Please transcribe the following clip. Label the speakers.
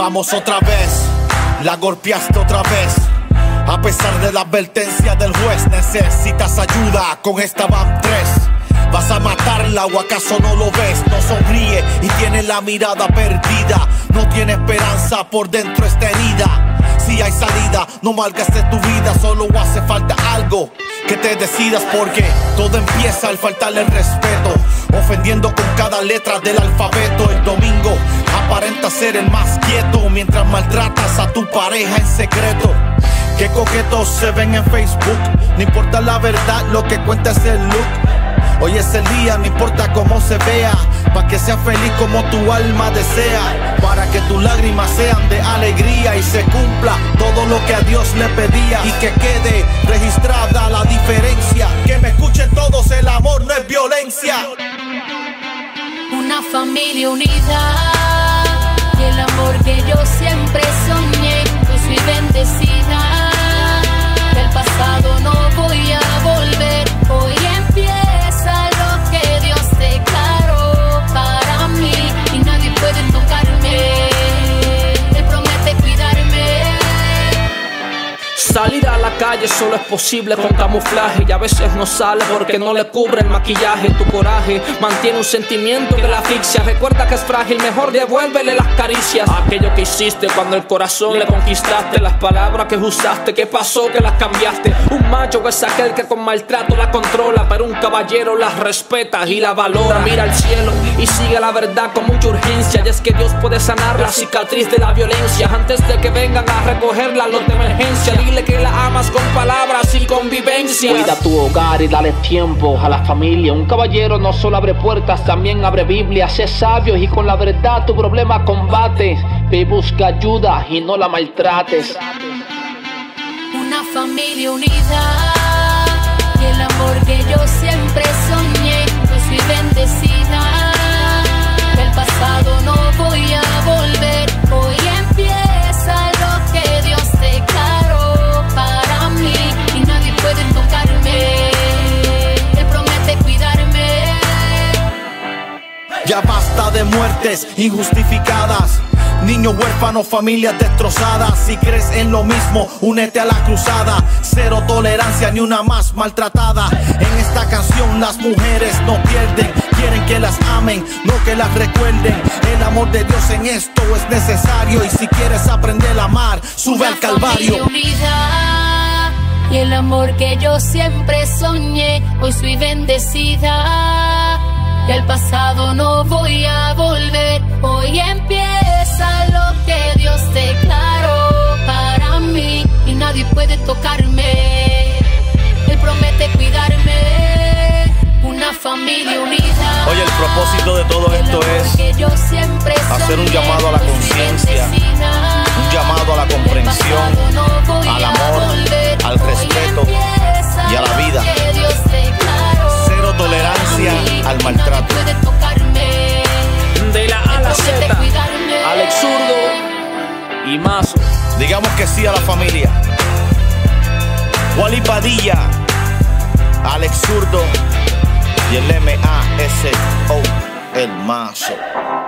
Speaker 1: Vamos otra vez, la golpeaste otra vez. A pesar de la advertencia del juez, necesitas ayuda, con esta van 3. ¿Vas a matarla o acaso no lo ves? No sonríe y tiene la mirada perdida. No tiene esperanza, por dentro está herida. Si hay salida, no malgastes tu vida. Solo hace falta algo, que te decidas, porque todo empieza al faltarle el respeto, ofendiendo con cada letra del alfabeto. El domingo aparenta ser el más quieto, mientras maltratas a tu pareja en secreto. Qué coquetos se ven en Facebook, no importa la verdad, lo que cuenta es el look. Hoy es el día, no importa cómo se vea, para que seas feliz como tu alma desea, para que tus lágrimas sean de alegría y se cumpla todo lo que a Dios le pedía, y que quede registrada la diferencia. Que me escuchen todos, el amor no es violencia.
Speaker 2: Una familia unida y el amor que yo siempre soñé. Hoy soy bendecida, del pasado no voy a volver. Hoy empieza lo que Dios declaró para mí y nadie puede tocarme. Él promete cuidarme.
Speaker 3: Salir a la calle solo es posible con camuflaje, y a veces no sale porque no le cubre el maquillaje. Tu coraje mantiene un sentimiento que la asfixia. Recuerda que es frágil, mejor devuélvele las caricias. Aquello que hiciste cuando el corazón le conquistaste, las palabras que usaste, ¿qué pasó? Que las cambiaste. Un macho es aquel que con maltrato la controla, pero un caballero las respeta y la valora. Mira al cielo y sigue la verdad con mucha urgencia, y es que Dios puede sanar la cicatriz de la violencia antes de que vengan a recogerla los de emergencia. Dile que la amas con palabras y convivencia. Cuida tu hogar y dale tiempo a la familia. Un caballero no solo abre puertas, también abre Biblia. Sé sabio y con la verdad tu problema combate. Ve y busca ayuda y no la maltrates.
Speaker 2: Una familia unida y el amor que yo siempre soñé. Hoy soy bendecida, del pasado no voy a volver. Hoy empieza lo que Dios declaró para mí y nadie puede tocarme. Él promete cuidarme.
Speaker 1: Ya basta de muertes injustificadas, niños huérfanos, familias destrozadas. Si crees en lo mismo, únete a la cruzada. Cero tolerancia, ni una más maltratada. En esta canción las mujeres no pierden, quieren que las amen, no que las recuerden. El amor de Dios en esto es necesario, y si quieres aprender a amar, sube al Calvario.
Speaker 2: Unida, y el amor que yo siempre soñé. Hoy soy bendecida, del pasado no voy a volver. Hoy empieza lo que Dios declaró para mí y nadie puede tocarme. Él promete cuidarme. Una familia unida.
Speaker 1: Oye, el propósito de todo esto es hacer un llamado a la conciencia, un llamado a la comprensión, al amor, al respeto y a la vida. Cero tolerancia al maltrato.
Speaker 3: De la A a la Z, Alex Zurdo y Mazo.
Speaker 1: Digamos que sí a la familia. Wally Padilla, Alex Zurdo y el MASO, el Mazo.